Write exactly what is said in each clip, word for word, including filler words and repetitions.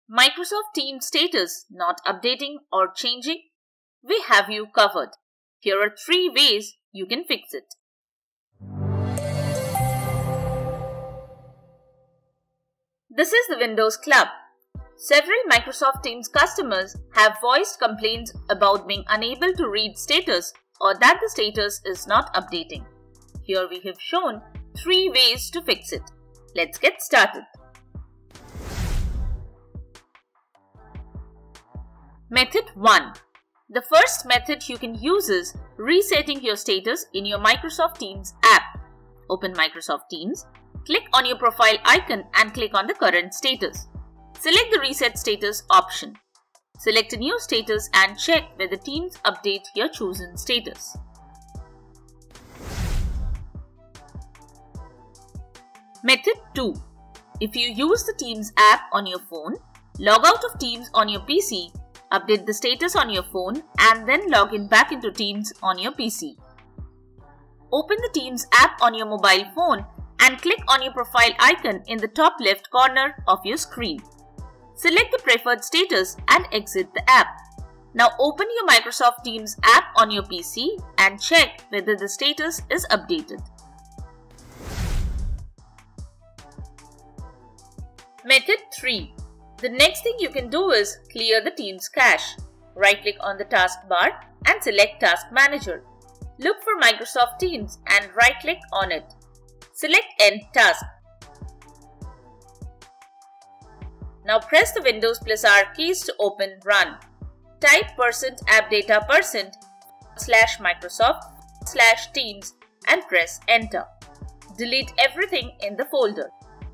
Microsoft Teams status not updating or changing? We have you covered. Here are three ways you can fix it. This is the Windows Club. Several Microsoft Teams customers have voiced complaints about being unable to read status or that the status is not updating. Here we have shown three ways to fix it. Let's get started. Method one. The first method you can use is resetting your status in your Microsoft Teams app. Open Microsoft Teams, click on your profile icon and click on the current status. Select the Reset Status option. Select a new status and check whether Teams update your chosen status. Method two. If you use the Teams app on your phone, log out of Teams on your P C, update the status on your phone and then log in back into Teams on your P C. Open the Teams app on your mobile phone and click on your profile icon in the top left corner of your screen. Select the preferred status and exit the app. Now open your Microsoft Teams app on your P C and check whether the status is updated. Method three. The next thing you can do is clear the Teams cache. Right-click on the taskbar and select Task Manager. Look for Microsoft Teams and right-click on it. Select End Task. Now press the Windows plus R keys to open Run. Type percent app data percent slash Microsoft slash Teams and press Enter. Delete everything in the folder.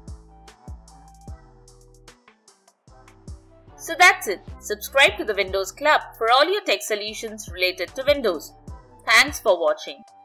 So that's it. Subscribe to the Windows Club for all your tech solutions related to Windows. Thanks for watching.